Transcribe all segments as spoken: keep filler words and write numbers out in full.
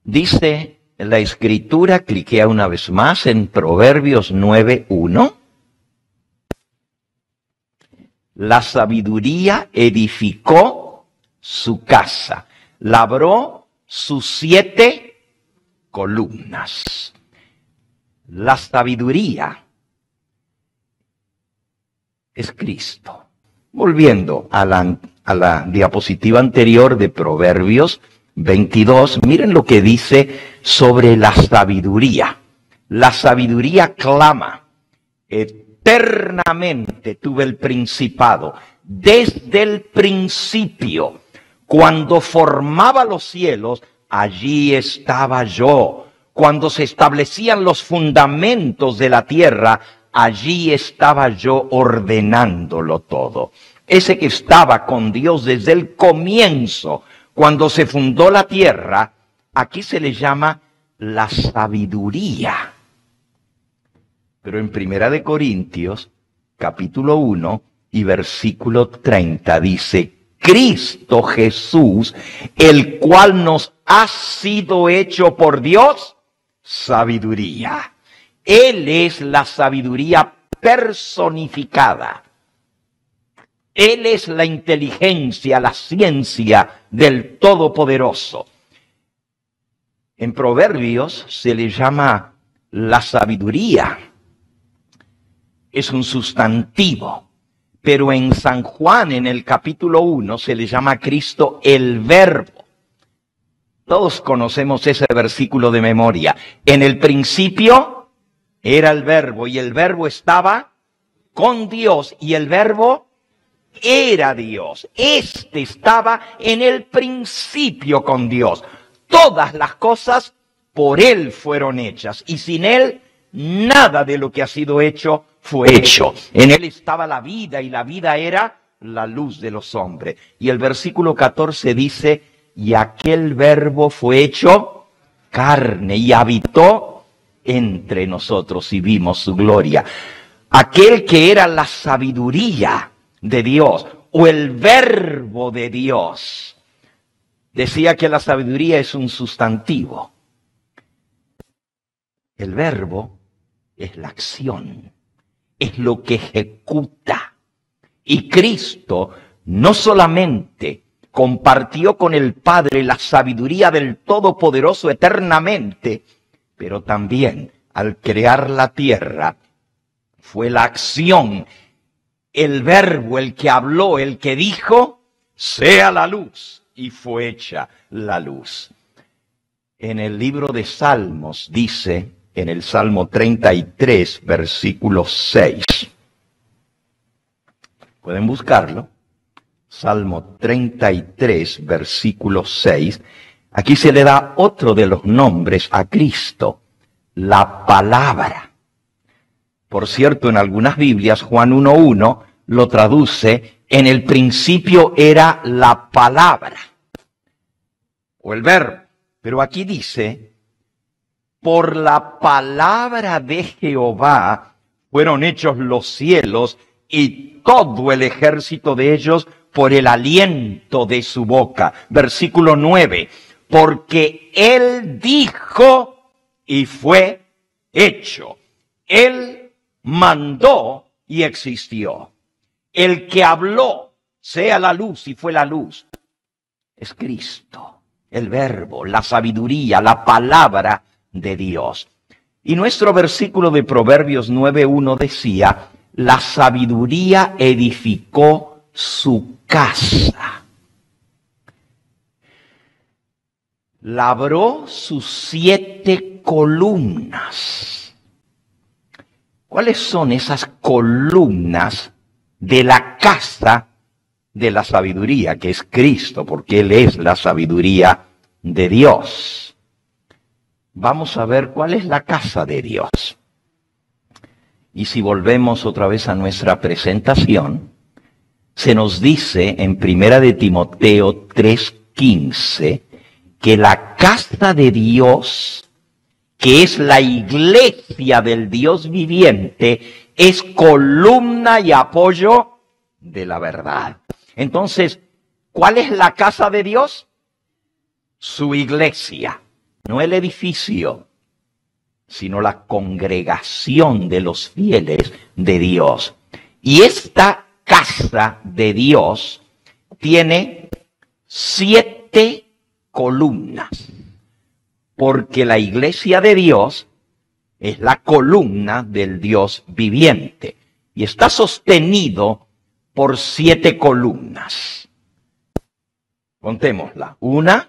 Dice la Escritura, cliquea una vez más en Proverbios nueve uno. La sabiduría edificó su casa, labró sus siete columnas. La sabiduría es Cristo. Volviendo a la, a la diapositiva anterior de Proverbios veintidós, miren lo que dice sobre la sabiduría. La sabiduría clama: eternamente tuve el principado, desde el principio, cuando formaba los cielos, allí estaba yo. Cuando se establecían los fundamentos de la tierra, allí estaba yo ordenándolo todo. Ese que estaba con Dios desde el comienzo, cuando se fundó la tierra, aquí se le llama la sabiduría. Pero en Primera de Corintios, capítulo uno y versículo treinta dice: Cristo Jesús, el cual nos ha sido hecho por Dios sabiduría. Él es la sabiduría personificada. Él es la inteligencia, la ciencia del Todopoderoso. En Proverbios se le llama la sabiduría. Es un sustantivo. Pero en San Juan, en el capítulo uno, se le llama a Cristo el Verbo. Todos conocemos ese versículo de memoria. En el principio era el Verbo, y el Verbo estaba con Dios, y el Verbo era Dios. Este estaba en el principio con Dios. Todas las cosas por Él fueron hechas, y sin Él nada de lo que ha sido hecho fue hecho. En Él estaba la vida, y la vida era la luz de los hombres. Y el versículo catorce dice: y aquel Verbo fue hecho carne y habitó entre nosotros y vimos su gloria. Aquel que era la sabiduría de Dios, o el Verbo de Dios. Decía que la sabiduría es un sustantivo. El verbo es la acción, es lo que ejecuta. Y Cristo no solamente compartió con el Padre la sabiduría del Todopoderoso eternamente, pero también al crear la tierra fue la acción, el verbo, el que habló, el que dijo: sea la luz, y fue hecha la luz. En el libro de Salmos dice, en el Salmo treinta y tres, versículo seis. Pueden buscarlo. Salmo treinta y tres, versículo seis. Aquí se le da otro de los nombres a Cristo: la palabra. Por cierto, en algunas Biblias, Juan uno uno lo traduce: en el principio era la palabra, o el verbo. Pero aquí dice: por la palabra de Jehová fueron hechos los cielos, y todo el ejército de ellos por el aliento de su boca. Versículo nueve. Porque Él dijo y fue hecho. Él mandó y existió. El que habló, sea la luz, y fue la luz, es Cristo, el verbo, la sabiduría, la palabra de Dios. Y nuestro versículo de Proverbios nueve uno decía: la sabiduría edificó su casa, labró sus siete columnas. ¿Cuáles son esas columnas de la casa de la sabiduría, que es Cristo, porque Él es la sabiduría de Dios? Vamos a ver cuál es la casa de Dios. Y si volvemos otra vez a nuestra presentación, se nos dice en Primera de Timoteo tres quince que la casa de Dios, que es la iglesia del Dios viviente, es columna y apoyo de la verdad. Entonces, ¿cuál es la casa de Dios? Su iglesia. no el edificio, sino la congregación de los fieles de Dios. Y esta casa de Dios tiene siete columnas, porque la iglesia de Dios es la columna del Dios viviente y está sostenido por siete columnas. Contémosla. Una,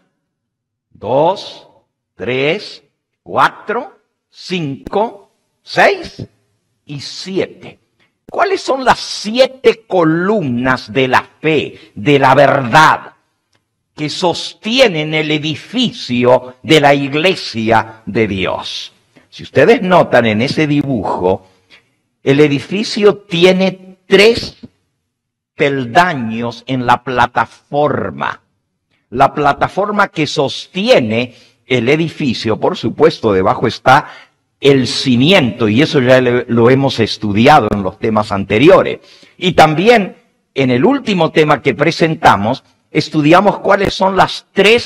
dos, tres, cuatro, cinco, seis y siete. ¿Cuáles son las siete columnas de la fe, de la verdad, que sostienen el edificio de la iglesia de Dios? Si ustedes notan en ese dibujo, el edificio tiene tres peldaños en la plataforma. La plataforma que sostiene el edificio, por supuesto, debajo está el cimiento, y eso ya lo hemos estudiado en los temas anteriores. Y también en el último tema que presentamos, estudiamos cuáles son las tres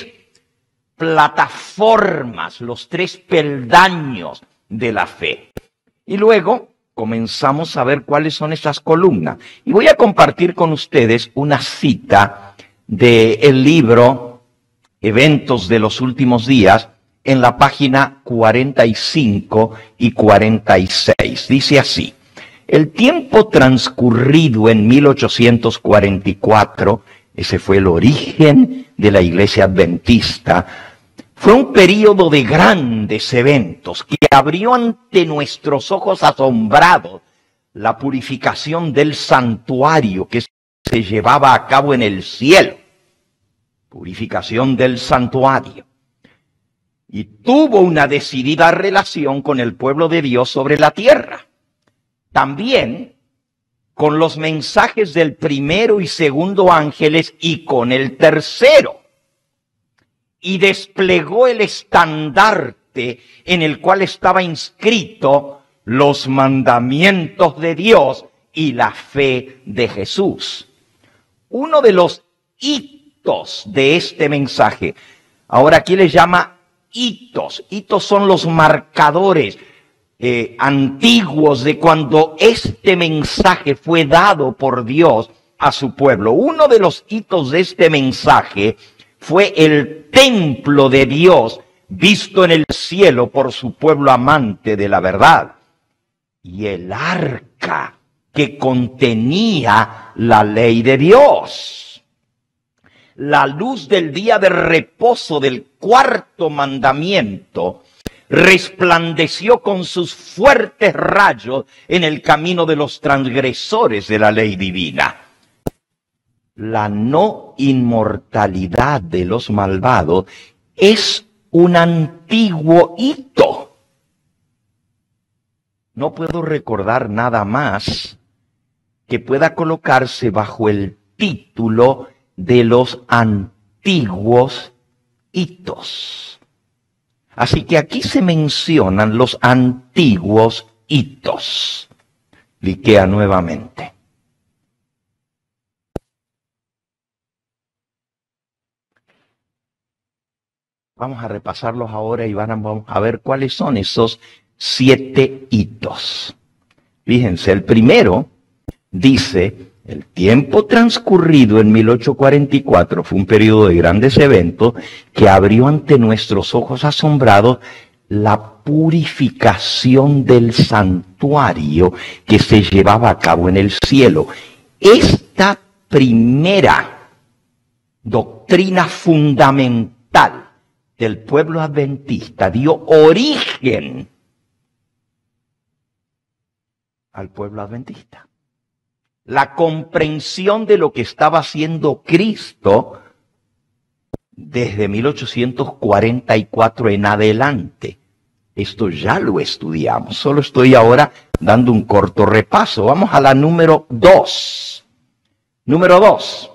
plataformas, los tres peldaños de la fe. Y luego comenzamos a ver cuáles son esas columnas. Y voy a compartir con ustedes una cita del libro Eventos de los Últimos Días, en la página cuarenta y cinco y cuarenta y seis. Dice así: el tiempo transcurrido en mil ochocientos cuarenta y cuatro, ese fue el origen de la iglesia adventista, fue un periodo de grandes eventos que abrió ante nuestros ojos asombrados la purificación del santuario que se llevaba a cabo en el cielo. Purificación del santuario. Y tuvo una decidida relación con el pueblo de Dios sobre la tierra. También con los mensajes del primero y segundo ángeles y con el tercero. Y desplegó el estandarte en el cual estaba inscrito los mandamientos de Dios y la fe de Jesús. Uno de los hitos de este mensaje, ahora aquí le llama hitos. Hitos son los marcadores eh, antiguos de cuando este mensaje fue dado por Dios a su pueblo. Uno de los hitos de este mensaje fue el templo de Dios visto en el cielo por su pueblo amante de la verdad. Y el arca que contenía la ley de Dios. La luz del día de reposo del cuarto mandamiento resplandeció con sus fuertes rayos en el camino de los transgresores de la ley divina. La no inmortalidad de los malvados es un antiguo hito. No puedo recordar nada más que pueda colocarse bajo el título de los antiguos hitos. Así que aquí se mencionan los antiguos hitos. Liquea nuevamente. Vamos a repasarlos ahora y vamos a ver cuáles son esos siete hitos. Fíjense, el primero dice: el tiempo transcurrido en mil ochocientos cuarenta y cuatro fue un periodo de grandes eventos que abrió ante nuestros ojos asombrados la purificación del santuario que se llevaba a cabo en el cielo. Esta primera doctrina fundamental del pueblo adventista dio origen al pueblo adventista. La comprensión de lo que estaba haciendo Cristo desde mil ochocientos cuarenta y cuatro en adelante. Esto ya lo estudiamos, solo estoy ahora dando un corto repaso. Vamos a la número dos. Número dos.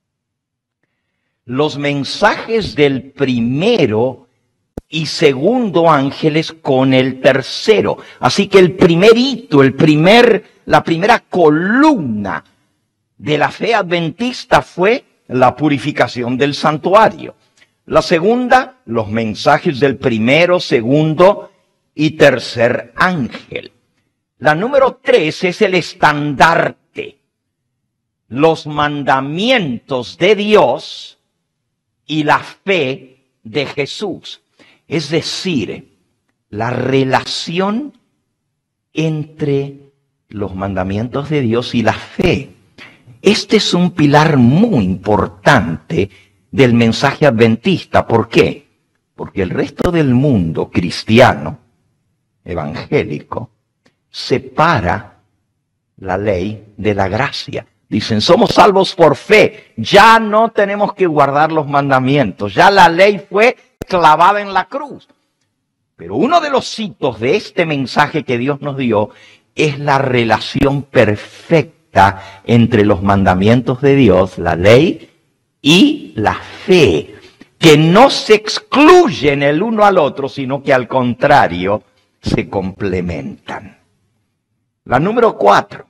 Los mensajes del primero y segundo ángeles con el tercero. Así que el primer hito, el primer, la primera columna de la fe adventista fue la purificación del santuario. La segunda, los mensajes del primero, segundo y tercer ángel. La número tres es el estandarte, los mandamientos de Dios y la fe de Jesús. Es decir, la relación entre los mandamientos de Dios y la fe. Este es un pilar muy importante del mensaje adventista. ¿Por qué? Porque el resto del mundo cristiano, evangélico, separa la ley de la gracia. Dicen, somos salvos por fe, ya no tenemos que guardar los mandamientos, ya la ley fue clavada en la cruz. Pero uno de los hitos de este mensaje que Dios nos dio es la relación perfecta entre los mandamientos de Dios, la ley y la fe, que no se excluyen el uno al otro, sino que al contrario se complementan. La número cuatro.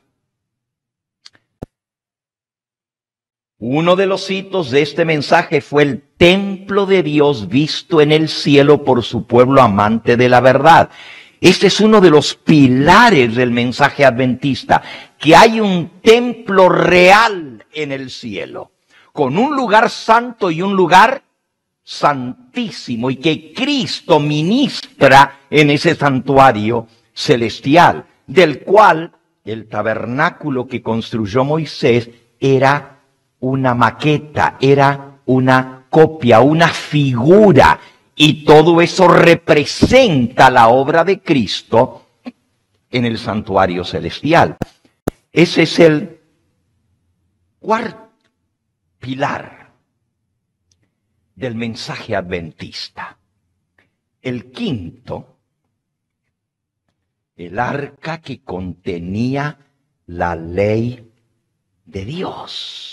Uno de los hitos de este mensaje fue el templo de Dios visto en el cielo por su pueblo amante de la verdad. Este es uno de los pilares del mensaje adventista, que hay un templo real en el cielo, con un lugar santo y un lugar santísimo, y que Cristo ministra en ese santuario celestial, del cual el tabernáculo que construyó Moisés era una maqueta, era una copia, una figura, y todo eso representa la obra de Cristo en el santuario celestial. Ese es el cuarto pilar del mensaje adventista. El quinto, el arca que contenía la ley de Dios.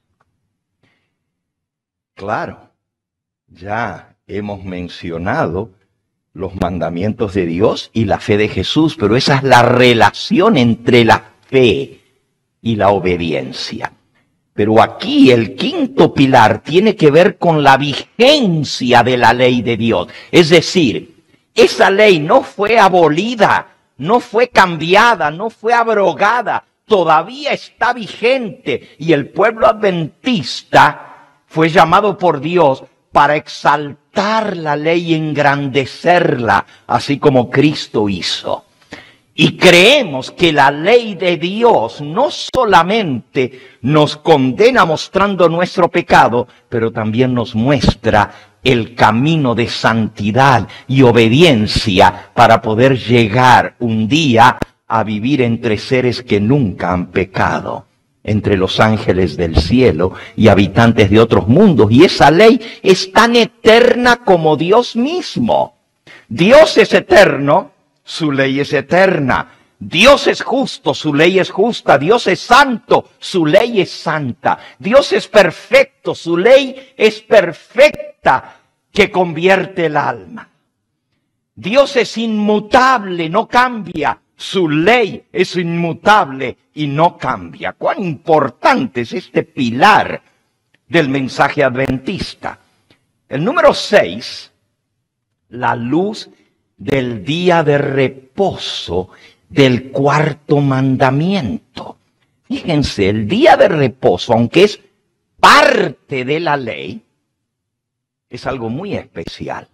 Claro, ya hemos mencionado los mandamientos de Dios y la fe de Jesús, pero esa es la relación entre la fe y la obediencia. Pero aquí el quinto pilar tiene que ver con la vigencia de la ley de Dios. Es decir, esa ley no fue abolida, no fue cambiada, no fue abrogada, todavía está vigente, y el pueblo adventista fue llamado por Dios para exaltar la ley y engrandecerla, así como Cristo hizo. Y creemos que la ley de Dios no solamente nos condena mostrando nuestro pecado, pero también nos muestra el camino de santidad y obediencia para poder llegar un día a vivir entre seres que nunca han pecado, entre los ángeles del cielo y habitantes de otros mundos. Y esa ley es tan eterna como Dios mismo. Dios es eterno, su ley es eterna. Dios es justo, su ley es justa. Dios es santo, su ley es santa. Dios es perfecto, su ley es perfecta, que convierte el alma. Dios es inmutable, no cambia. Su ley es inmutable y no cambia. Cuán importante es este pilar del mensaje adventista. El número seis, la luz del día de reposo del cuarto mandamiento. Fíjense, el día de reposo, aunque es parte de la ley, es algo muy especial.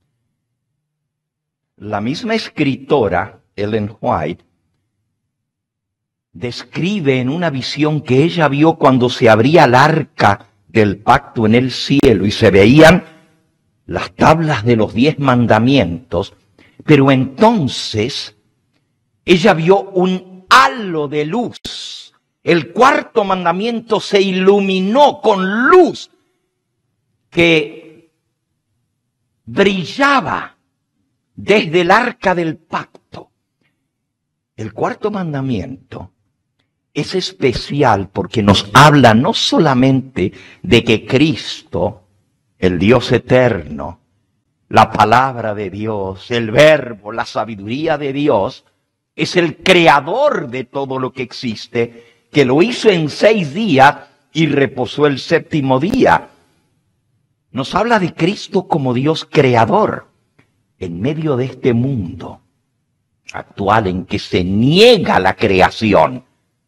La misma escritora Ellen White describe en una visión que ella vio cuando se abría el arca del pacto en el cielo y se veían las tablas de los diez mandamientos, pero entonces ella vio un halo de luz. El cuarto mandamiento se iluminó con luz que brillaba desde el arca del pacto. El cuarto mandamiento es especial porque nos habla no solamente de que Cristo, el Dios eterno, la palabra de Dios, el verbo, la sabiduría de Dios, es el creador de todo lo que existe, que lo hizo en seis días y reposó el séptimo día. nos habla de Cristo como Dios creador en medio de este mundo actual en que se niega la creación.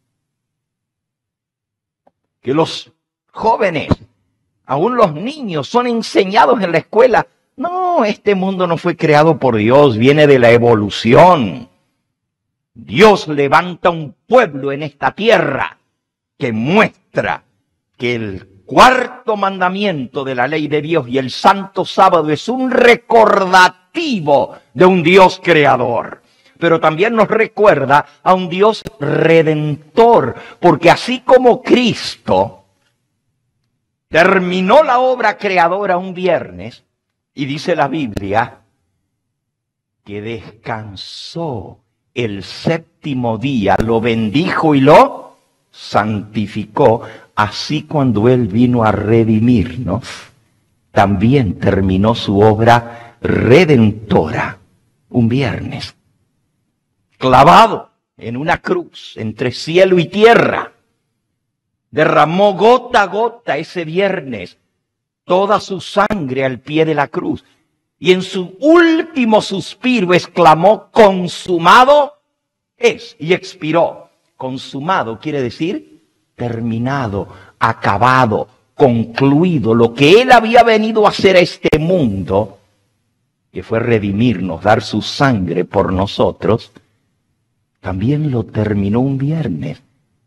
Que los jóvenes, aún los niños, son enseñados en la escuela. No, este mundo no fue creado por Dios, viene de la evolución. Dios levanta un pueblo en esta tierra que muestra que el cuarto mandamiento de la ley de Dios y el santo sábado es un recordativo de un Dios creador. Pero también nos recuerda a un Dios redentor, porque así como Cristo terminó la obra creadora un viernes, y dice la Biblia que descansó el séptimo día, lo bendijo y lo santificó, así cuando Él vino a redimirnos, también terminó su obra redentora un viernes. Clavado en una cruz entre cielo y tierra, derramó gota a gota ese viernes toda su sangre al pie de la cruz. Y en su último suspiro exclamó, consumado es, y expiró. Consumado quiere decir terminado, acabado, concluido. Lo que Él había venido a hacer a este mundo, que fue redimirnos, dar su sangre por nosotros, también lo terminó un viernes.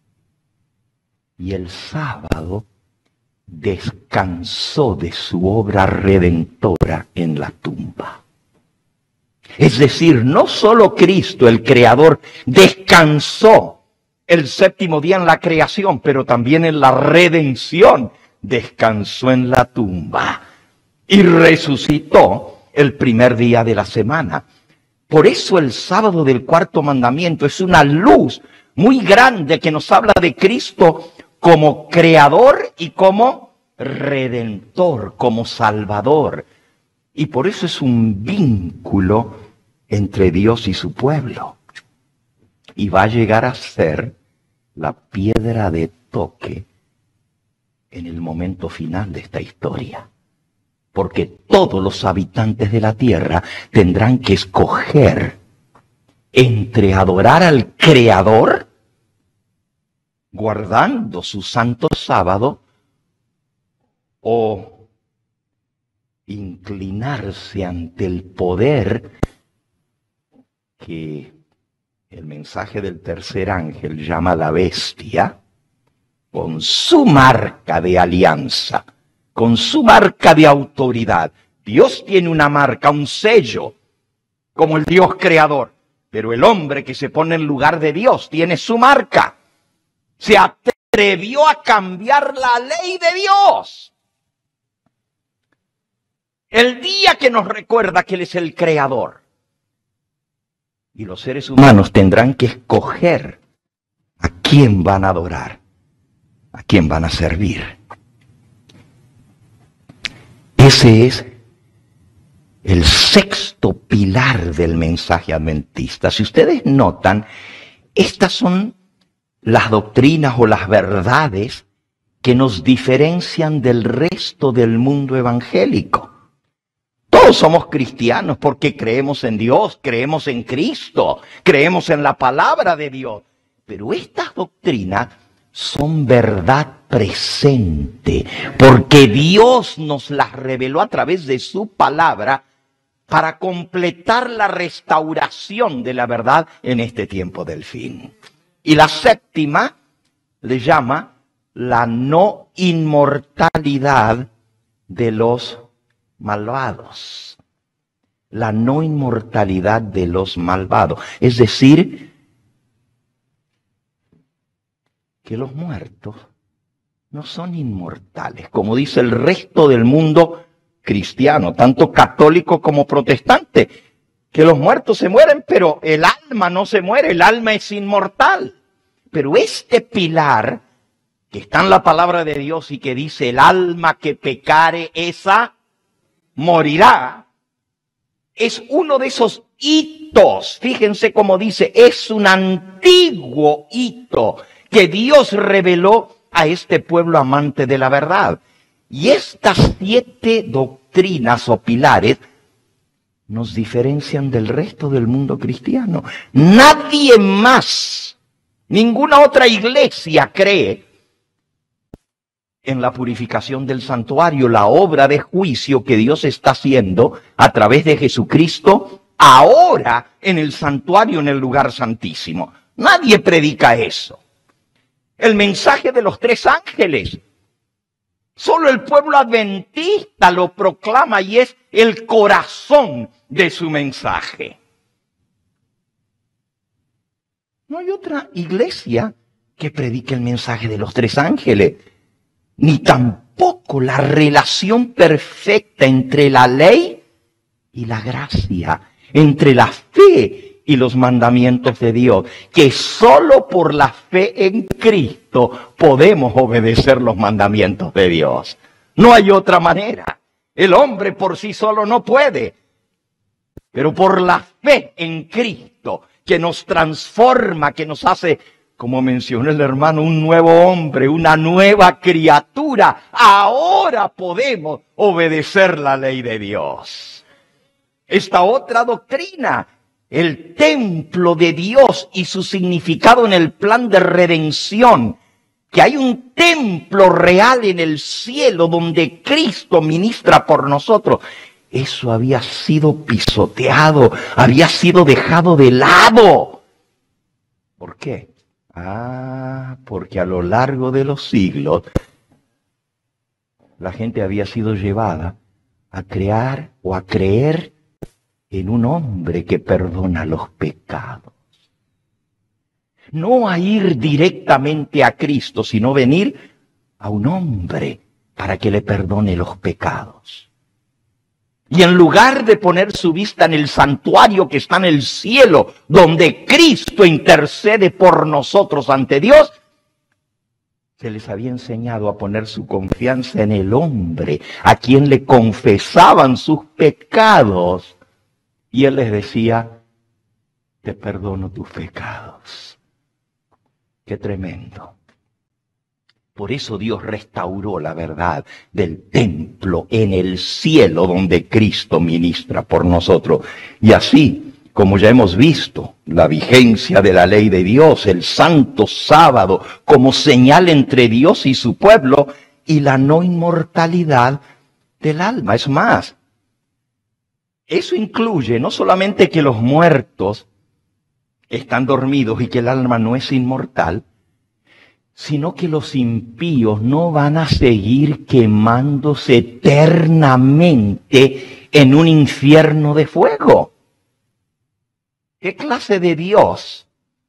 Y el sábado descansó de su obra redentora en la tumba. Es decir, no solo Cristo, el Creador, descansó el séptimo día en la creación, pero también en la redención descansó en la tumba y resucitó el primer día de la semana. Por eso el sábado del cuarto mandamiento es una luz muy grande que nos habla de Cristo como creador y como redentor, como salvador. Y por eso es un vínculo entre Dios y su pueblo. Y va a llegar a ser la piedra de toque en el momento final de esta historia. Porque todos los habitantes de la tierra tendrán que escoger entre adorar al Creador, guardando su santo sábado, o inclinarse ante el poder que el mensaje del tercer ángel llama la bestia, con su marca de alianza, con su marca de autoridad. Dios tiene una marca, un sello, como el Dios creador, pero el hombre que se pone en lugar de Dios tiene su marca. Se atrevió a cambiar la ley de Dios. El día que nos recuerda que Él es el creador. Y los seres humanos tendrán que escoger a quién van a adorar, a quién van a servir. Ese es el sexto pilar del mensaje adventista. Si ustedes notan, estas son las doctrinas o las verdades que nos diferencian del resto del mundo evangélico. Todos somos cristianos porque creemos en Dios, creemos en Cristo, creemos en la palabra de Dios. Pero estas doctrinas son verdad presente, porque Dios nos las reveló a través de su palabra para completar la restauración de la verdad en este tiempo del fin. Y la séptima le llama la no inmortalidad de los malvados. La no inmortalidad de los malvados. Es decir, que los muertos no son inmortales, como dice el resto del mundo cristiano, tanto católico como protestante, que los muertos se mueren, pero el alma no se muere, el alma es inmortal. Pero este pilar, que está en la palabra de Dios y que dice, el alma que pecare, esa morirá, es uno de esos hitos. Fíjense cómo dice, es un antiguo hito que Dios reveló a este pueblo amante de la verdad. Y estas siete doctrinas o pilares nos diferencian del resto del mundo cristiano. Nadie más, ninguna otra iglesia cree en la purificación del santuario, la obra de juicio que Dios está haciendo a través de Jesucristo ahora en el santuario, en el lugar santísimo. Nadie predica eso. El mensaje de los tres ángeles, solo el pueblo adventista lo proclama y es el corazón de su mensaje. No hay otra iglesia que predique el mensaje de los tres ángeles, ni tampoco la relación perfecta entre la ley y la gracia, entre la fe y los mandamientos de Dios, que solo por la fe en Cristo podemos obedecer los mandamientos de Dios. No hay otra manera. El hombre por sí solo no puede, pero por la fe en Cristo, que nos transforma, que nos hace, como mencionó el hermano, un nuevo hombre, una nueva criatura, ahora podemos obedecer la ley de Dios. Esta otra doctrina, el templo de Dios y su significado en el plan de redención, que hay un templo real en el cielo donde Cristo ministra por nosotros, eso había sido pisoteado, había sido dejado de lado. ¿Por qué? Ah, porque a lo largo de los siglos la gente había sido llevada a crear o a creer en un hombre que perdona los pecados. No a ir directamente a Cristo, sino venir a un hombre para que le perdone los pecados. Y en lugar de poner su vista en el santuario que está en el cielo, donde Cristo intercede por nosotros ante Dios, se les había enseñado a poner su confianza en el hombre, a quien le confesaban sus pecados. Y Él les decía, te perdono tus pecados. Qué tremendo. Por eso Dios restauró la verdad del templo en el cielo donde Cristo ministra por nosotros. Y así, como ya hemos visto, la vigencia de la ley de Dios, el santo sábado como señal entre Dios y su pueblo y la no inmortalidad del alma. Es más, eso incluye no solamente que los muertos están dormidos y que el alma no es inmortal, sino que los impíos no van a seguir quemándose eternamente en un infierno de fuego. ¿Qué clase de Dios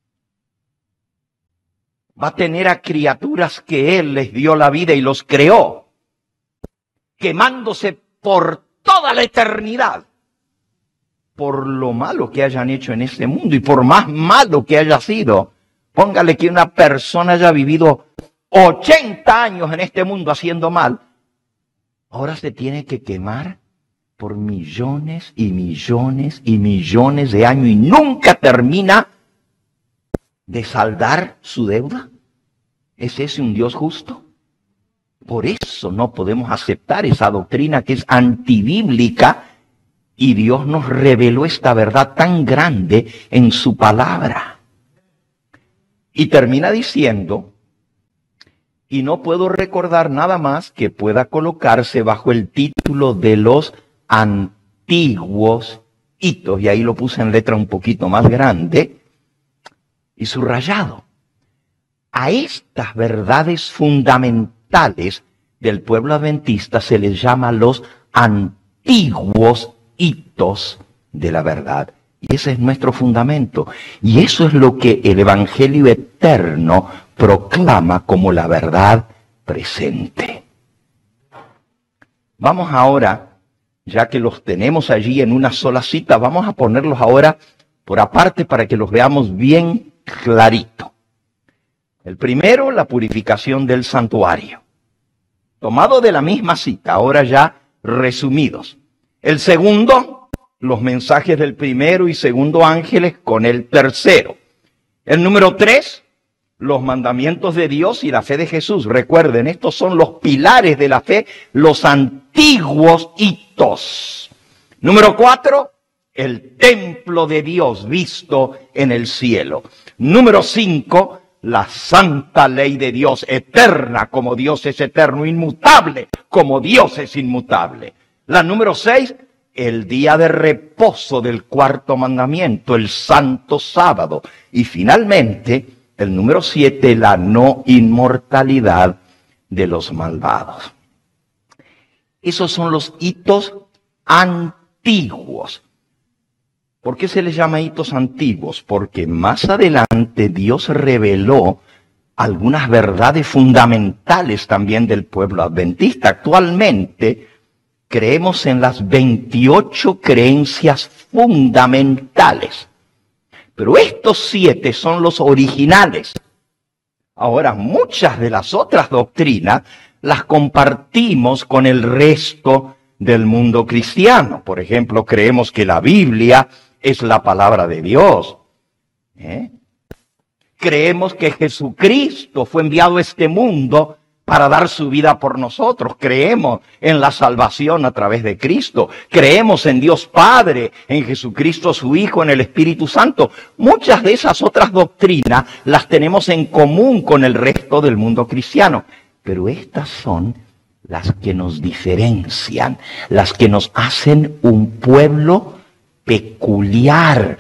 va a tener a criaturas que Él les dio la vida y los creó, quemándose por toda la eternidad, por lo malo que hayan hecho en este mundo y por más malo que haya sido? Póngale que una persona haya vivido ochenta años en este mundo haciendo mal, ahora se tiene que quemar por millones y millones y millones de años y nunca termina de saldar su deuda. ¿Es ese un Dios justo? Por eso no podemos aceptar esa doctrina que es antibíblica, y Dios nos reveló esta verdad tan grande en su palabra. Y termina diciendo, y no puedo recordar nada más que pueda colocarse bajo el título de los antiguos hitos, y ahí lo puse en letra un poquito más grande y subrayado. A estas verdades fundamentales del pueblo adventista se les llama los antiguos hitos de la verdad. Y ese es nuestro fundamento. Y eso es lo que el Evangelio eterno proclama como la verdad presente. Vamos ahora, ya que los tenemos allí en una sola cita, vamos a ponerlos ahora por aparte para que los veamos bien clarito. El primero, la purificación del santuario. Tomado de la misma cita, ahora ya resumidos. El segundo, los mensajes del primero y segundo ángeles con el tercero. El número tres, los mandamientos de Dios y la fe de Jesús. Recuerden, estos son los pilares de la fe, los antiguos hitos. Número cuatro, el templo de Dios visto en el cielo. Número cinco, la santa ley de Dios, eterna como Dios es eterno, inmutable como Dios es inmutable. La número seis, el día de reposo del cuarto mandamiento, el santo sábado. Y finalmente, el número siete, la no inmortalidad de los malvados. Esos son los hitos antiguos. ¿Por qué se les llama hitos antiguos? Porque más adelante Dios reveló algunas verdades fundamentales también del pueblo adventista. Actualmente creemos en las veintiocho creencias fundamentales. Pero estos siete son los originales. Ahora, muchas de las otras doctrinas las compartimos con el resto del mundo cristiano. Por ejemplo, creemos que la Biblia es la palabra de Dios. ¿Eh? Creemos que Jesucristo fue enviado a este mundo para dar su vida por nosotros. Creemos en la salvación a través de Cristo. Creemos en Dios Padre, en Jesucristo su Hijo, en el Espíritu Santo. Muchas de esas otras doctrinas las tenemos en común con el resto del mundo cristiano. Pero estas son las que nos diferencian, las que nos hacen un pueblo peculiar,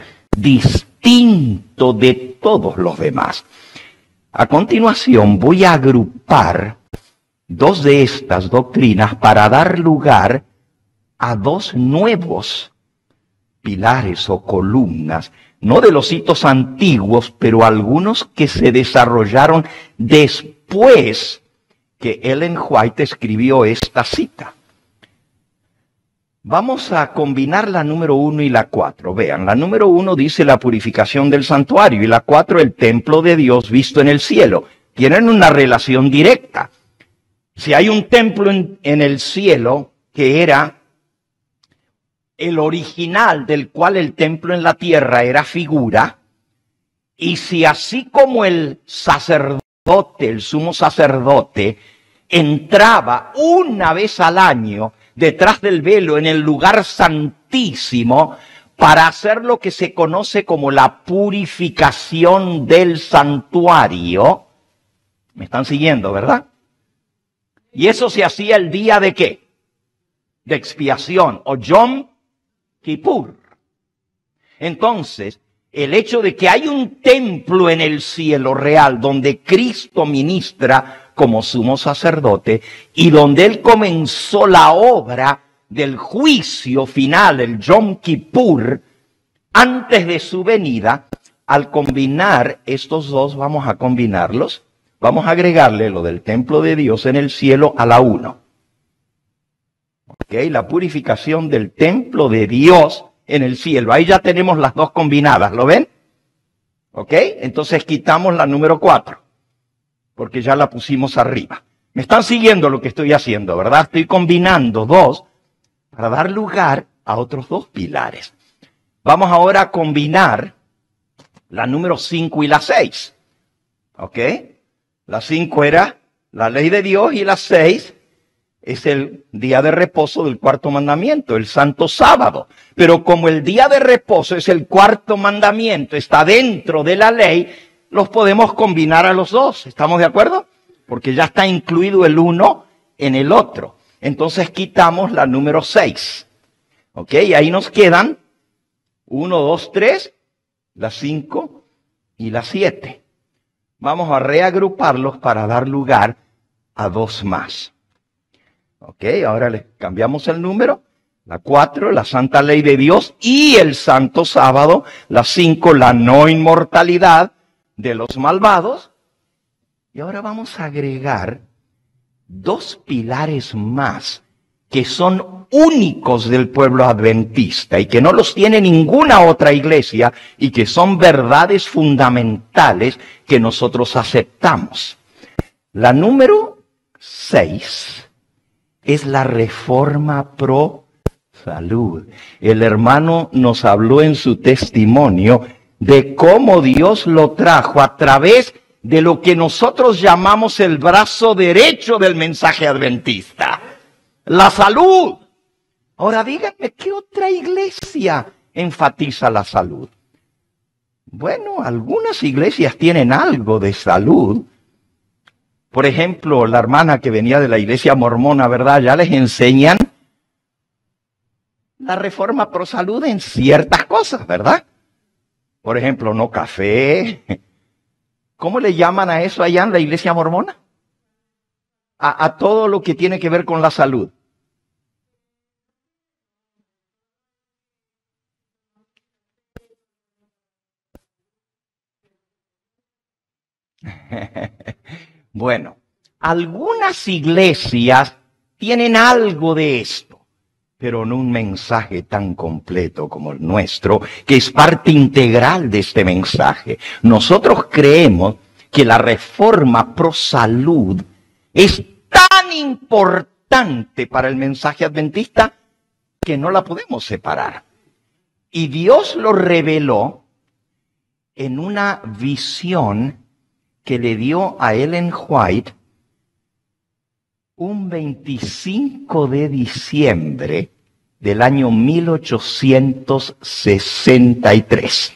distinto de todos los demás. A continuación voy a agrupar dos de estas doctrinas para dar lugar a dos nuevos pilares o columnas, no de los hitos antiguos, pero algunos que se desarrollaron después que Ellen White escribió esta cita. Vamos a combinar la número uno y la cuatro. Vean, la número uno dice la purificación del santuario y la cuatro el templo de Dios visto en el cielo. Tienen una relación directa. Si hay un templo en, en el cielo que era el original del cual el templo en la tierra era figura, y si así como el sacerdote, el sumo sacerdote, entraba una vez al año detrás del velo en el lugar santísimo para hacer lo que se conoce como la purificación del santuario. ¿Me están siguiendo, verdad? Y eso se hacía el día de ¿qué? De expiación, o Yom Kippur. Entonces, el hecho de que hay un templo en el cielo real donde Cristo ministra como sumo sacerdote y donde Él comenzó la obra del juicio final, el Yom Kippur, antes de su venida, al combinar estos dos, vamos a combinarlos, vamos a agregarle lo del templo de Dios en el cielo a la uno. ¿Ok? La purificación del templo de Dios en el cielo. Ahí ya tenemos las dos combinadas, ¿lo ven? ¿Ok? Entonces quitamos la número cuatro, porque ya la pusimos arriba. Me están siguiendo lo que estoy haciendo, ¿verdad? Estoy combinando dos para dar lugar a otros dos pilares. Vamos ahora a combinar la número cinco y la seis. ¿Ok? La cinco era la ley de Dios y la seis es el día de reposo del cuarto mandamiento, el santo sábado. Pero como el día de reposo es el cuarto mandamiento, está dentro de la ley, los podemos combinar a los dos. ¿Estamos de acuerdo? Porque ya está incluido el uno en el otro. Entonces quitamos la número seis. ¿Ok? Y ahí nos quedan uno, dos, tres, la cinco y la siete. Vamos a reagruparlos para dar lugar a dos más. Ok, ahora le cambiamos el número. La cuatro, la santa ley de Dios y el santo sábado. La cinco, la no inmortalidad de los malvados. Y ahora vamos a agregar dos pilares más que son únicos del pueblo adventista y que no los tiene ninguna otra iglesia y que son verdades fundamentales que nosotros aceptamos. La número seis es la reforma pro salud. El hermano nos habló en su testimonio de cómo Dios lo trajo a través de lo que nosotros llamamos el brazo derecho del mensaje adventista, la salud. Ahora díganme, ¿qué otra iglesia enfatiza la salud? Bueno, algunas iglesias tienen algo de salud. Por ejemplo, la hermana que venía de la iglesia mormona, ¿verdad? Ya les enseñan la reforma pro salud en ciertas cosas, ¿verdad? Por ejemplo, no café. ¿Cómo le llaman a eso allá en la iglesia mormona? A, a todo lo que tiene que ver con la salud. Bueno, algunas iglesias tienen algo de esto, pero no un mensaje tan completo como el nuestro, que es parte integral de este mensaje. Nosotros creemos que la reforma pro salud es tan importante para el mensaje adventista que no la podemos separar. Y Dios lo reveló en una visión que le dio a Ellen White un veinticinco de diciembre del año mil ochocientos sesenta y tres.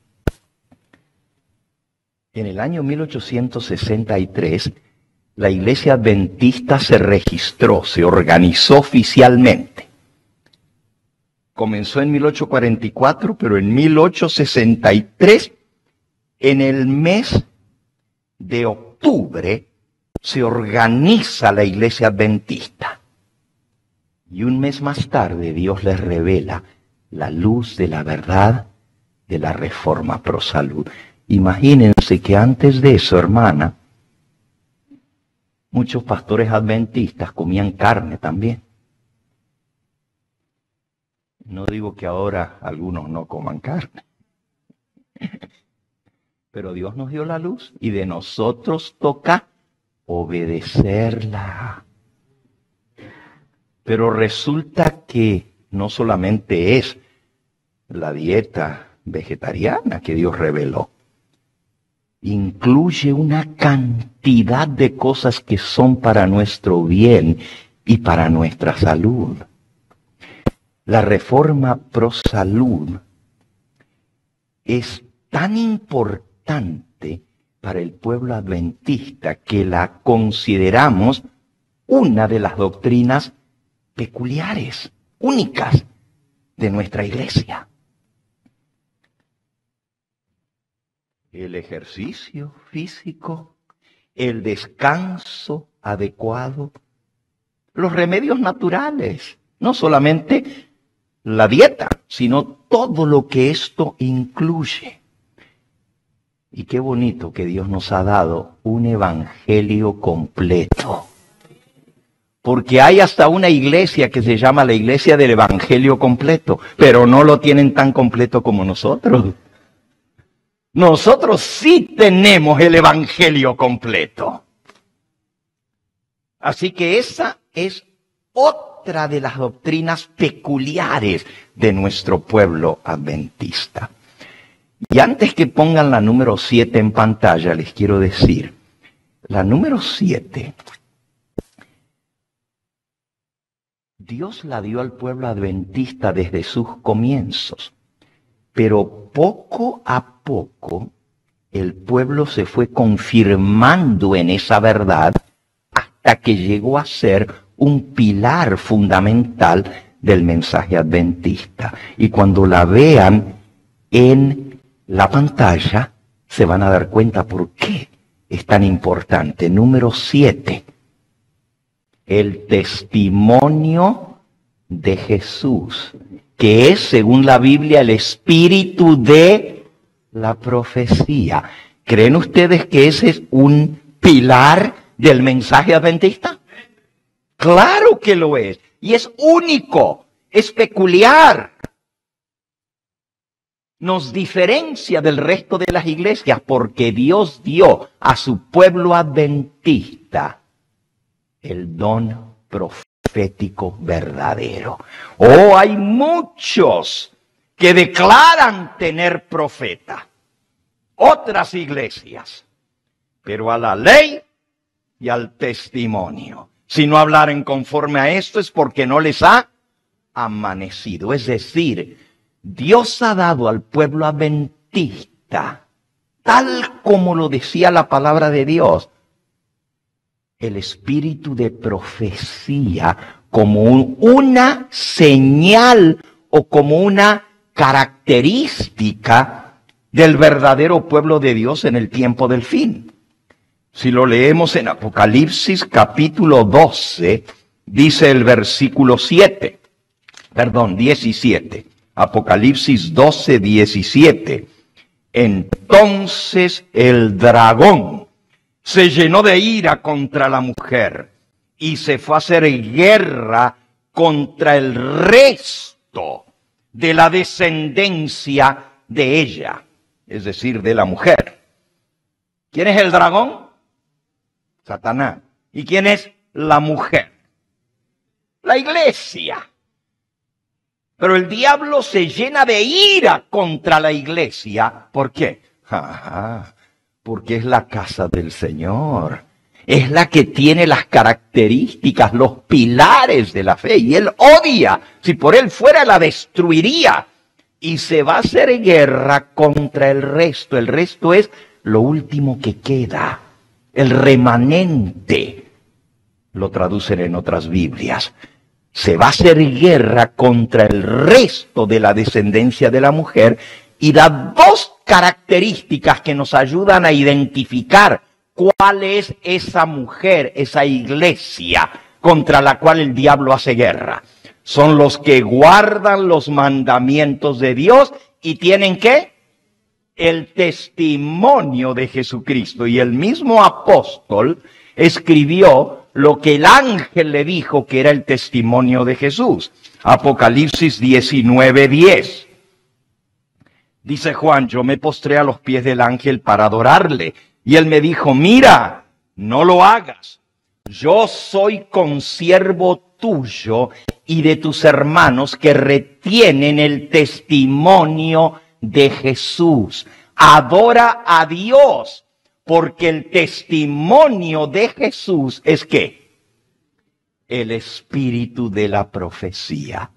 En el año mil ochocientos sesenta y tres, la iglesia adventista se registró, se organizó oficialmente. Comenzó en mil ochocientos cuarenta y cuatro, pero en mil ochocientos sesenta y tres, en el mes de octubre, se organiza la iglesia adventista. Y un mes más tarde Dios les revela la luz de la verdad de la reforma pro salud. Imagínense que antes de eso, hermana, muchos pastores adventistas comían carne también. No digo que ahora algunos no coman carne. Pero Dios nos dio la luz y de nosotros toca obedecerla. Pero resulta que no solamente es la dieta vegetariana que Dios reveló, incluye una cantidad de cosas que son para nuestro bien y para nuestra salud. La reforma pro salud es tan importante para el pueblo adventista que la consideramos una de las doctrinas peculiares, únicas de nuestra iglesia. El ejercicio físico, el descanso adecuado, los remedios naturales, no solamente la dieta, sino todo lo que esto incluye. Y qué bonito que Dios nos ha dado un evangelio completo. Porque hay hasta una iglesia que se llama la iglesia del evangelio completo, pero no lo tienen tan completo como nosotros. Nosotros sí tenemos el evangelio completo. Así que esa es otra de las doctrinas peculiares de nuestro pueblo adventista. Y antes que pongan la número siete en pantalla, les quiero decir, la número siete, Dios la dio al pueblo adventista desde sus comienzos, pero poco a poco el pueblo se fue confirmando en esa verdad hasta que llegó a ser un pilar fundamental del mensaje adventista. Y cuando la vean en la pantalla, se van a dar cuenta por qué es tan importante. Número siete. El testimonio de Jesús, que es, según la Biblia, el espíritu de la profecía. ¿Creen ustedes que ese es un pilar del mensaje adventista? Claro que lo es. Y es único, es peculiar. Nos diferencia del resto de las iglesias porque Dios dio a su pueblo adventista el don profético verdadero. Oh, hay muchos que declaran tener profeta. Otras iglesias pero a la ley y al testimonio. Si no hablaren conforme a esto es porque no les ha amanecido. Es decir, Dios ha dado al pueblo adventista, tal como lo decía la palabra de Dios, el espíritu de profecía como un, una señal o como una característica del verdadero pueblo de Dios en el tiempo del fin. Si lo leemos en Apocalipsis capítulo doce, dice el versículo siete, perdón, diecisiete, Apocalipsis doce, diecisiete. Entonces el dragón se llenó de ira contra la mujer y se fue a hacer guerra contra el resto de la descendencia de ella, es decir, de la mujer. ¿Quién es el dragón? Satanás. ¿Y quién es la mujer? La iglesia. Pero el diablo se llena de ira contra la iglesia. ¿Por qué? Ajá, porque es la casa del Señor. Es la que tiene las características, los pilares de la fe. Y él odia. Si por él fuera, la destruiría. Y se va a hacer guerra contra el resto. El resto es lo último que queda. El remanente. Lo traducen en otras Biblias. Se va a hacer guerra contra el resto de la descendencia de la mujer y da dos características que nos ayudan a identificar cuál es esa mujer, esa iglesia contra la cual el diablo hace guerra. Son los que guardan los mandamientos de Dios y tienen ¿qué? El testimonio de Jesucristo. Y el mismo apóstol escribió lo que el ángel le dijo que era el testimonio de Jesús. Apocalipsis diecinueve, diez. Dice Juan, yo me postré a los pies del ángel para adorarle. Y él me dijo, mira, no lo hagas. Yo soy consiervo tuyo y de tus hermanos que retienen el testimonio de Jesús. Adora a Dios. Porque el testimonio de Jesús es ¿qué? El espíritu de la profecía.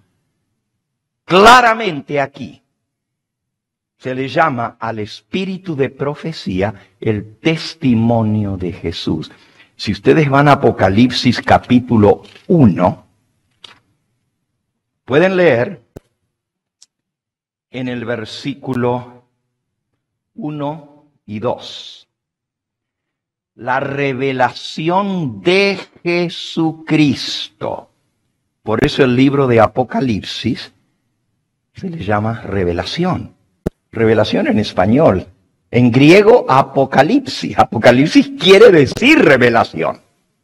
Claramente aquí se le llama al espíritu de profecía el testimonio de Jesús. Si ustedes van a Apocalipsis capítulo uno, pueden leer en el versículo uno y dos. La revelación de Jesucristo. Por eso el libro de Apocalipsis se le llama revelación. Revelación en español. En griego, apocalipsis. Apocalipsis quiere decir revelación.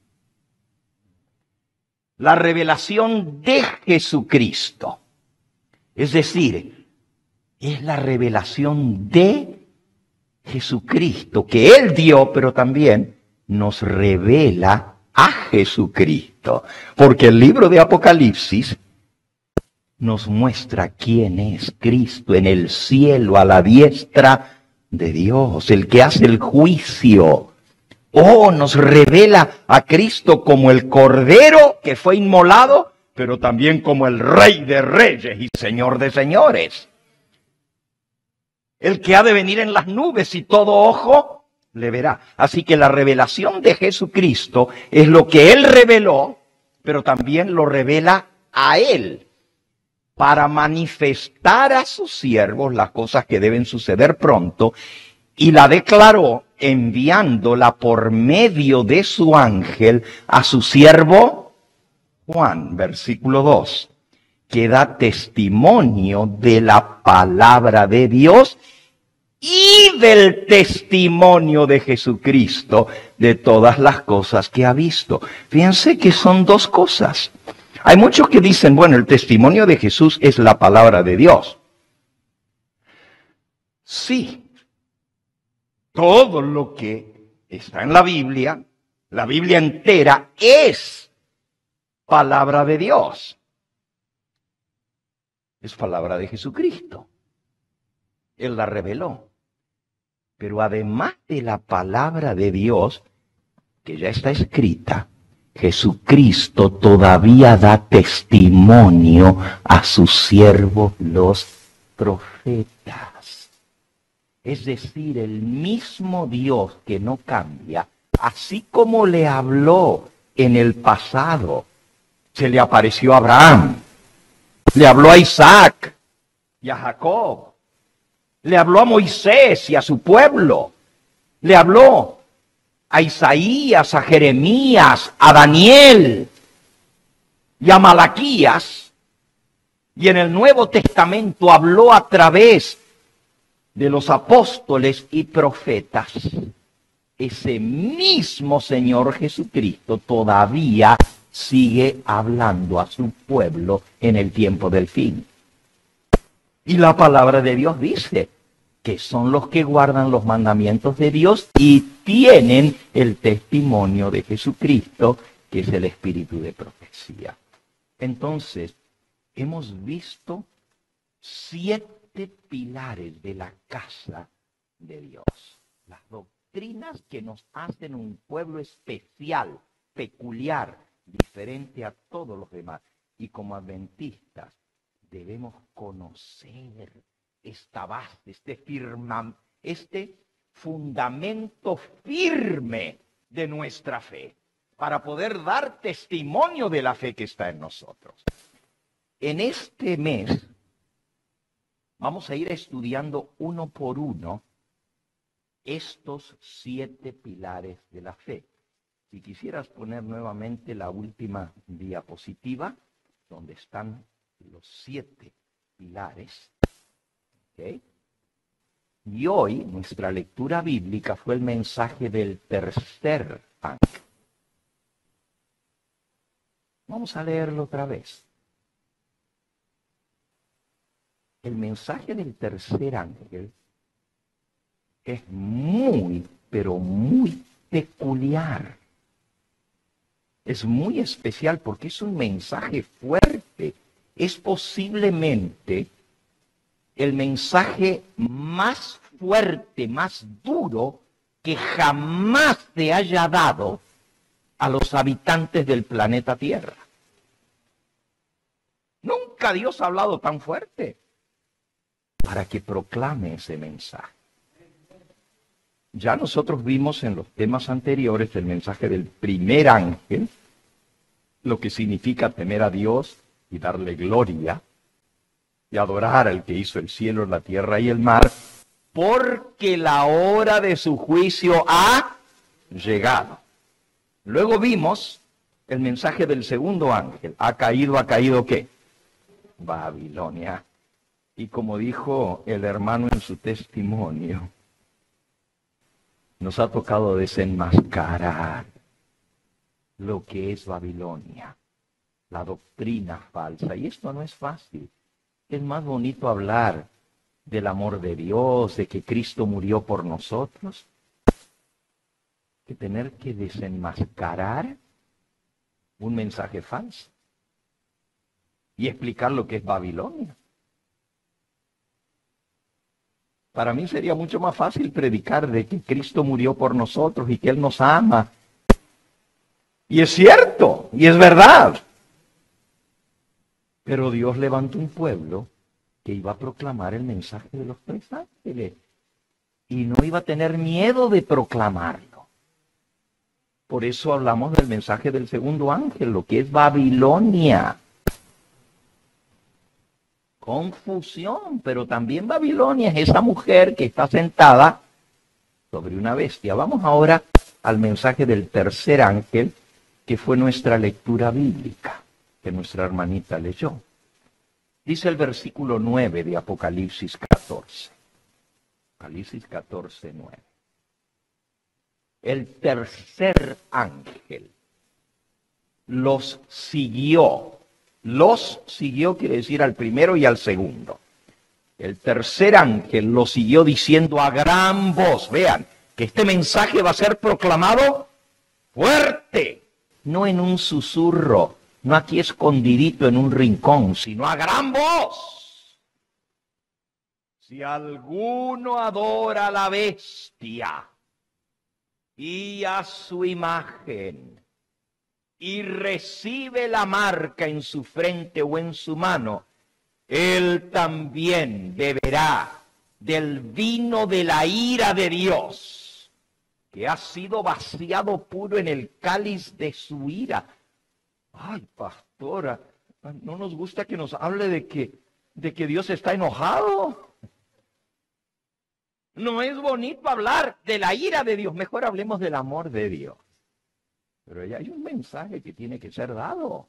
La revelación de Jesucristo. Es decir, es la revelación de Jesucristo, que Él dio, pero también nos revela a Jesucristo. Porque el libro de Apocalipsis nos muestra quién es Cristo en el cielo, a la diestra de Dios, el que hace el juicio. Oh, nos revela a Cristo como el Cordero que fue inmolado, pero también como el Rey de Reyes y Señor de Señores. El que ha de venir en las nubes y todo ojo le verá. Así que la revelación de Jesucristo es lo que Él reveló, pero también lo revela a Él, para manifestar a sus siervos las cosas que deben suceder pronto, y la declaró enviándola por medio de su ángel a su siervo Juan, versículo dos. Que da testimonio de la palabra de Dios y del testimonio de Jesucristo de todas las cosas que ha visto. Fíjense que son dos cosas. Hay muchos que dicen, bueno, el testimonio de Jesús es la palabra de Dios. Sí, todo lo que está en la Biblia, la Biblia entera es palabra de Dios. Es palabra de Jesucristo. Él la reveló. Pero además de la palabra de Dios, que ya está escrita, Jesucristo todavía da testimonio a sus siervos los profetas. Es decir, el mismo Dios que no cambia, así como le habló en el pasado, se le apareció a Abraham, le habló a Isaac y a Jacob, le habló a Moisés y a su pueblo, le habló a Isaías, a Jeremías, a Daniel y a Malaquías, y en el Nuevo Testamento habló a través de los apóstoles y profetas. Ese mismo Señor Jesucristo todavía sigue hablando a su pueblo en el tiempo del fin. Y la palabra de Dios dice que son los que guardan los mandamientos de Dios y tienen el testimonio de Jesucristo, que es el espíritu de profecía. Entonces, hemos visto siete pilares de la casa de Dios. Las doctrinas que nos hacen un pueblo especial, peculiar, diferente a todos los demás. Y como adventistas debemos conocer esta base, este, firma, este fundamento firme de nuestra fe, para poder dar testimonio de la fe que está en nosotros. En este mes vamos a ir estudiando uno por uno estos siete pilares de la fe. Si quisieras poner nuevamente la última diapositiva, donde están los siete pilares. ¿Okay? Y hoy nuestra lectura bíblica fue el mensaje del tercer ángel. Vamos a leerlo otra vez. El mensaje del tercer ángel es muy, pero muy peculiar. Es muy especial porque es un mensaje fuerte. Es posiblemente el mensaje más fuerte, más duro que jamás se haya dado a los habitantes del planeta Tierra. Nunca Dios ha hablado tan fuerte para que proclame ese mensaje. Ya nosotros vimos en los temas anteriores el mensaje del primer ángel, lo que significa temer a Dios y darle gloria y adorar al que hizo el cielo, la tierra y el mar, porque la hora de su juicio ha llegado. Luego vimos el mensaje del segundo ángel. ¿Ha caído, ha caído qué? Babilonia. Y como dijo el hermano en su testimonio, nos ha tocado desenmascarar lo que es Babilonia, la doctrina falsa. Y esto no es fácil. Es más bonito hablar del amor de Dios, de que Cristo murió por nosotros, que tener que desenmascarar un mensaje falso y explicar lo que es Babilonia. Para mí sería mucho más fácil predicar de que Cristo murió por nosotros y que Él nos ama. Y es cierto, y es verdad. Pero Dios levantó un pueblo que iba a proclamar el mensaje de los tres ángeles. Y no iba a tener miedo de proclamarlo. Por eso hablamos del mensaje del segundo ángel, lo que es Babilonia. Confusión, pero también Babilonia es esa mujer que está sentada sobre una bestia. Vamos ahora al mensaje del tercer ángel, que fue nuestra lectura bíblica, que nuestra hermanita leyó. Dice el versículo nueve de Apocalipsis catorce. Apocalipsis catorce, nueve. El tercer ángel los siguió. Los siguió quiere decir al primero y al segundo. El tercer ángel lo siguió diciendo a gran voz. Vean, que este mensaje va a ser proclamado fuerte, no en un susurro, no aquí escondidito en un rincón, sino a gran voz. Si alguno adora a la bestia y a su imagen y recibe la marca en su frente o en su mano, él también beberá del vino de la ira de Dios, que ha sido vaciado puro en el cáliz de su ira. Ay, pastora, no nos gusta que nos hable de que, de que Dios está enojado. No es bonito hablar de la ira de Dios, mejor hablemos del amor de Dios. Pero ya hay un mensaje que tiene que ser dado.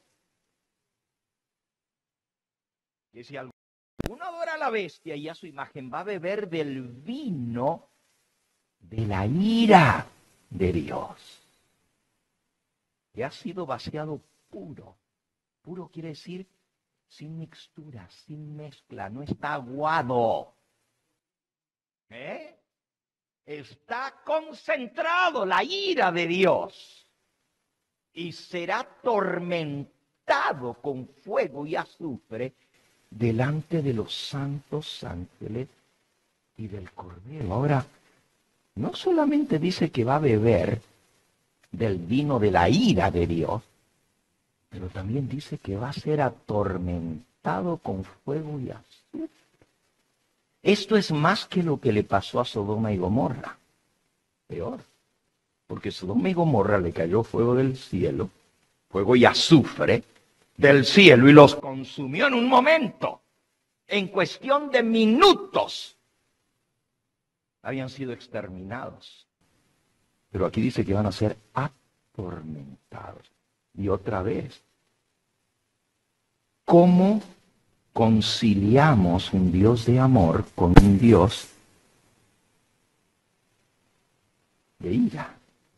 Que si alguno adora a la bestia y a su imagen, va a beber del vino de la ira de Dios, que ha sido vaciado puro. Puro quiere decir sin mixtura, sin mezcla, no está aguado. ¿Eh? Está concentrado la ira de Dios y será atormentado con fuego y azufre delante de los santos ángeles y del Cordero. Ahora, no solamente dice que va a beber del vino de la ira de Dios, pero también dice que va a ser atormentado con fuego y azufre. Esto es más que lo que le pasó a Sodoma y Gomorra. Peor. Porque Sodoma y Gomorra le cayó fuego del cielo, fuego y azufre del cielo, y los consumió en un momento. En cuestión de minutos habían sido exterminados. Pero aquí dice que van a ser atormentados. Y otra vez, ¿cómo conciliamos un Dios de amor con un Dios de ira?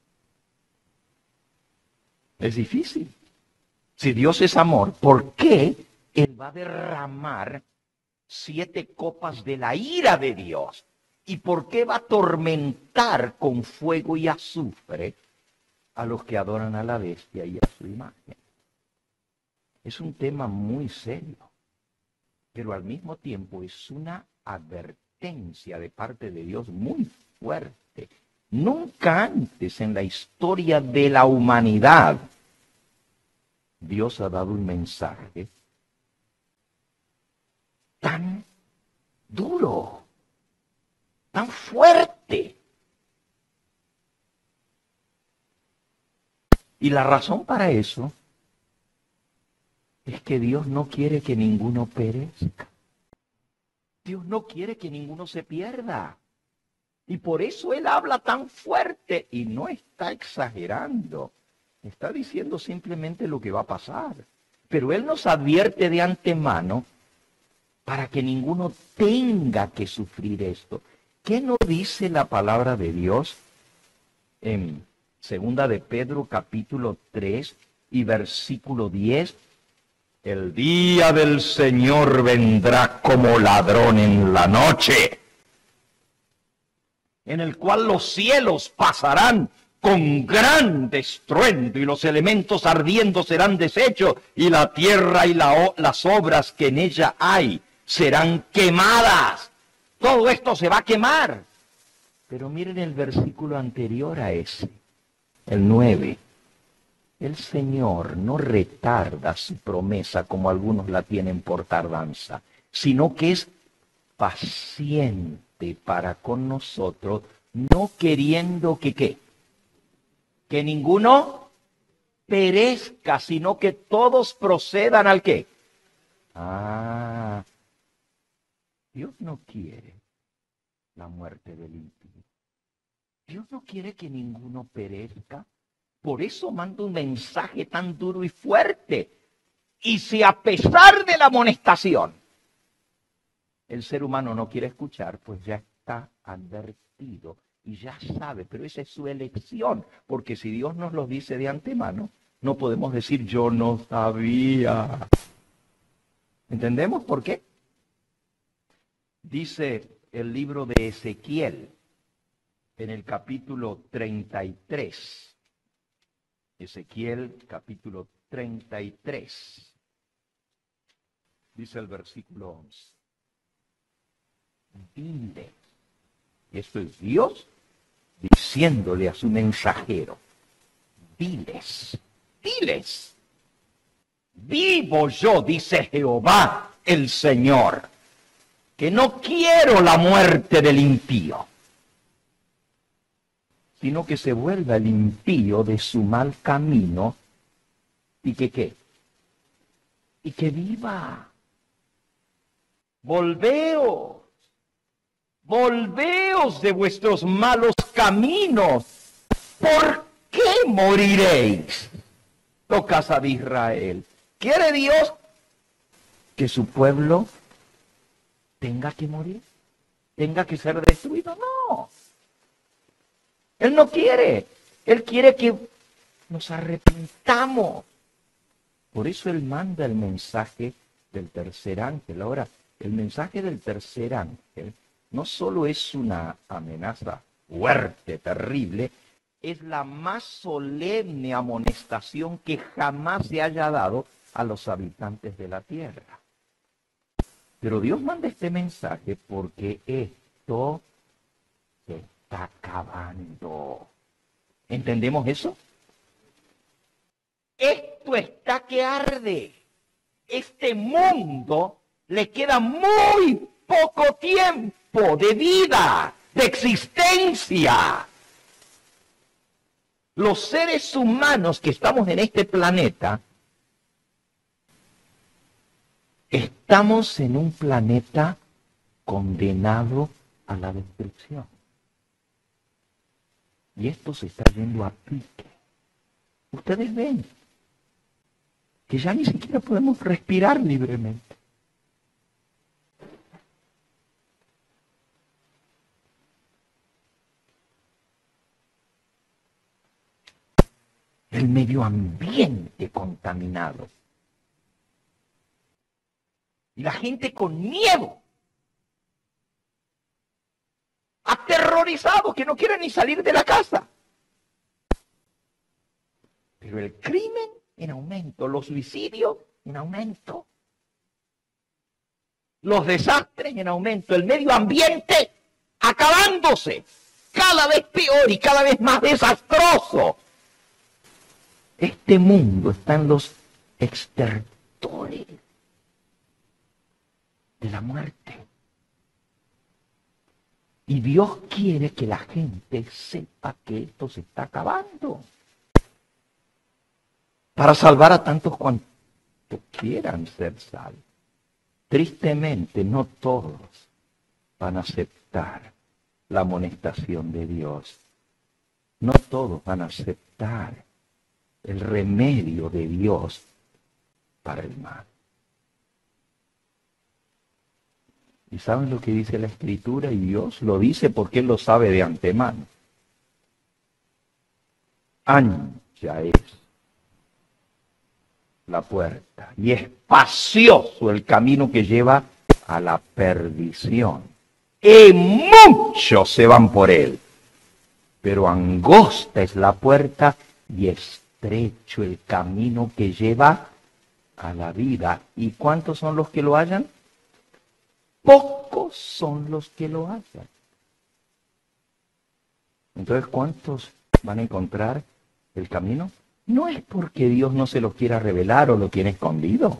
Es difícil. Si Dios es amor, ¿por qué Él va a derramar siete copas de la ira de Dios? ¿Y por qué va a atormentar con fuego y azufre a los que adoran a la bestia y a su imagen? Es un tema muy serio, pero al mismo tiempo es una advertencia de parte de Dios muy fuerte. Nunca antes en la historia de la humanidad Dios ha dado un mensaje tan duro, tan fuerte. Y la razón para eso es que Dios no quiere que ninguno perezca. Dios no quiere que ninguno se pierda. Y por eso Él habla tan fuerte y no está exagerando. Está diciendo simplemente lo que va a pasar. Pero Él nos advierte de antemano para que ninguno tenga que sufrir esto. ¿Qué nos dice la palabra de Dios en segunda de Pedro capítulo tres y versículo diez? El día del Señor vendrá como ladrón en la noche, en el cual los cielos pasarán con gran estruendo y los elementos ardiendo serán deshechos y la tierra y la, las obras que en ella hay serán quemadas. Todo esto se va a quemar. Pero miren el versículo anterior a ese, el nueve. El Señor no retarda su promesa como algunos la tienen por tardanza, sino que es paciente para con nosotros, no queriendo que ¿qué? Que ninguno perezca, sino que todos procedan al ¿qué? Ah, Dios no quiere la muerte del impío. Dios no quiere que ninguno perezca. Por eso manda un mensaje tan duro y fuerte. Y si a pesar de la amonestación el ser humano no quiere escuchar, pues ya está advertido y ya sabe, pero esa es su elección, porque si Dios nos lo dice de antemano, no podemos decir yo no sabía. ¿Entendemos por qué? Dice el libro de Ezequiel en el capítulo treinta y tres. Ezequiel capítulo treinta y tres. Dice el versículo once. Diles. Y esto es Dios diciéndole a su mensajero, diles, diles. Vivo yo, dice Jehová el Señor, que no quiero la muerte del impío, sino que se vuelva el impío de su mal camino y que qué, y que viva. Volveos, volveos de vuestros malos caminos. ¿Por qué moriréis, oh casa de Israel? ¿Quiere Dios que su pueblo tenga que morir? ¿Tenga que ser destruido? No. Él no quiere. Él quiere que nos arrepintamos. Por eso Él manda el mensaje del tercer ángel. Ahora, el mensaje del tercer ángel no solo es una amenaza fuerte, terrible, es la más solemne amonestación que jamás se haya dado a los habitantes de la tierra. Pero Dios manda este mensaje porque esto se está acabando. ¿Entendemos eso? Esto está que arde. Este mundo le queda muy poco tiempo de vida, de existencia. Los seres humanos que estamos en este planeta, estamos en un planeta condenado a la destrucción. Y esto se está yendo a pique. Ustedes ven que ya ni siquiera podemos respirar libremente. El medio ambiente contaminado. Y la gente con miedo. Aterrorizados, que no quieren ni salir de la casa. Pero el crimen en aumento, los suicidios en aumento, los desastres en aumento, el medio ambiente acabándose, cada vez peor y cada vez más desastroso. Este mundo está en los estertores de la muerte. Y Dios quiere que la gente sepa que esto se está acabando. Para salvar a tantos cuantos quieran ser salvos. Tristemente, no todos van a aceptar la amonestación de Dios. No todos van a aceptar el remedio de Dios para el mal. ¿Y saben lo que dice la Escritura? Y Dios lo dice porque Él lo sabe de antemano. Ancha es la puerta y espacioso el camino que lleva a la perdición. Y muchos se van por él. Pero angosta es la puerta y estrecho el camino que lleva a la vida. ¿Y cuántos son los que lo hallan? Pocos son los que lo hallan. Entonces, ¿cuántos van a encontrar el camino? No es porque Dios no se lo quiera revelar o lo tiene escondido.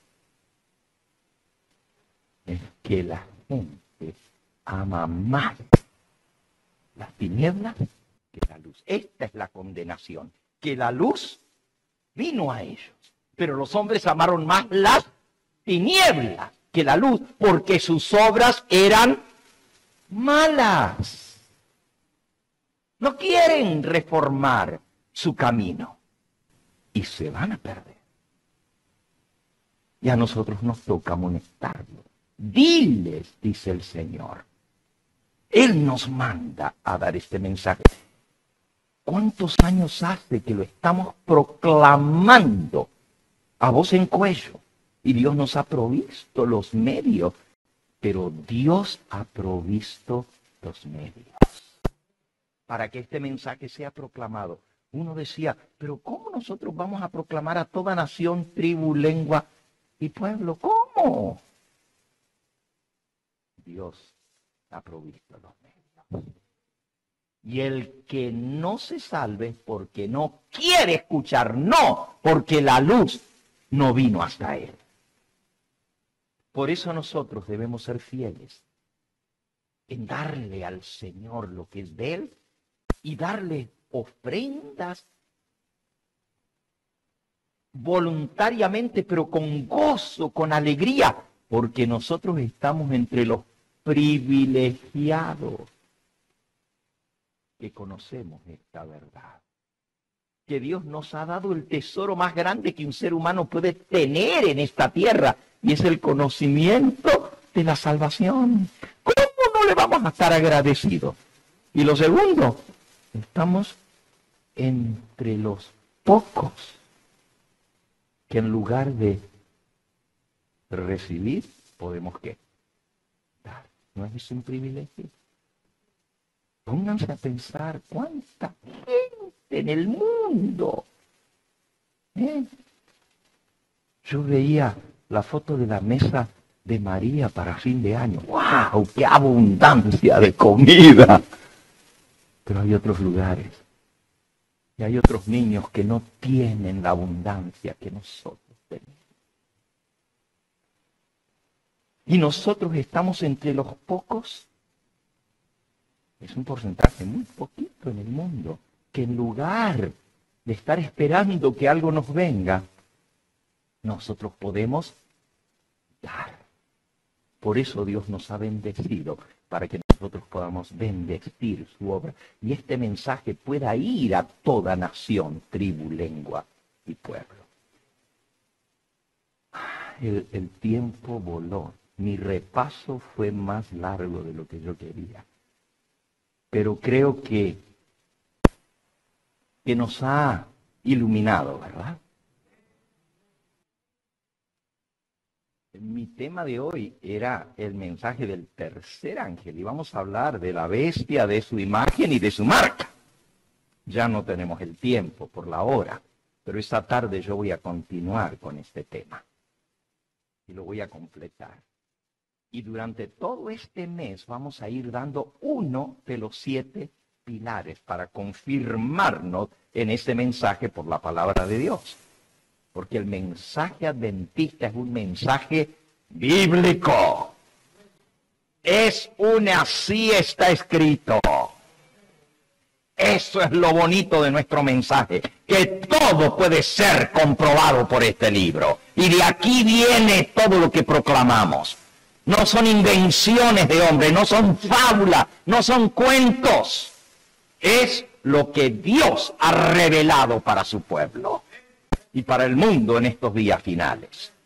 Es que la gente ama más las tinieblas que la luz. Esta es la condenación, que la luz vino a ellos. Pero los hombres amaron más las tinieblas que la luz, porque sus obras eran malas. No quieren reformar su camino. Y se van a perder. Y a nosotros nos toca amonestarlos. Diles, dice el Señor. Él nos manda a dar este mensaje. ¿Cuántos años hace que lo estamos proclamando a voz en cuello? Y Dios nos ha provisto los medios. Pero Dios ha provisto los medios para que este mensaje sea proclamado. Uno decía, pero ¿cómo nosotros vamos a proclamar a toda nación, tribu, lengua y pueblo? ¿Cómo? Dios ha provisto los medios. Y el que no se salve porque no quiere escuchar, no, porque la luz no vino hasta él. Por eso nosotros debemos ser fieles en darle al Señor lo que es de él y darle ofrendas voluntariamente, pero con gozo, con alegría, porque nosotros estamos entre los privilegiados que conocemos esta verdad. Que Dios nos ha dado el tesoro más grande que un ser humano puede tener en esta tierra, y es el conocimiento de la salvación. ¿Cómo no le vamos a estar agradecidos? Y lo segundo, estamos entre los pocos que en lugar de recibir, podemos ¿qué? Dar. ¿No es un privilegio? Pónganse a pensar cuánta gente en el mundo. ¿Eh? Yo veía la foto de la mesa de María para fin de año. ¡Wow! ¡Qué abundancia de comida! Pero hay otros lugares. Y hay otros niños que no tienen la abundancia que nosotros tenemos. Y nosotros estamos entre los pocos. Es un porcentaje muy poquito en el mundo, que en lugar de estar esperando que algo nos venga, nosotros podemos dar. Por eso Dios nos ha bendecido, para que nosotros podamos bendecir su obra. Y este mensaje pueda ir a toda nación, tribu, lengua y pueblo. El, el tiempo voló. Mi repaso fue más largo de lo que yo quería. Pero creo que, que nos ha iluminado, ¿verdad? Mi tema de hoy era el mensaje del tercer ángel y vamos a hablar de la bestia, de su imagen y de su marca. Ya no tenemos el tiempo por la hora, pero esta tarde yo voy a continuar con este tema y lo voy a completar. Y durante todo este mes vamos a ir dando uno de los siete pilares para confirmarnos en este mensaje por la palabra de Dios. Porque el mensaje adventista es un mensaje bíblico. Es un así está escrito. Eso es lo bonito de nuestro mensaje, que todo puede ser comprobado por este libro. Y de aquí viene todo lo que proclamamos. No son invenciones de hombres, no son fábulas, no son cuentos. Es lo que Dios ha revelado para su pueblo y para el mundo en estos días finales.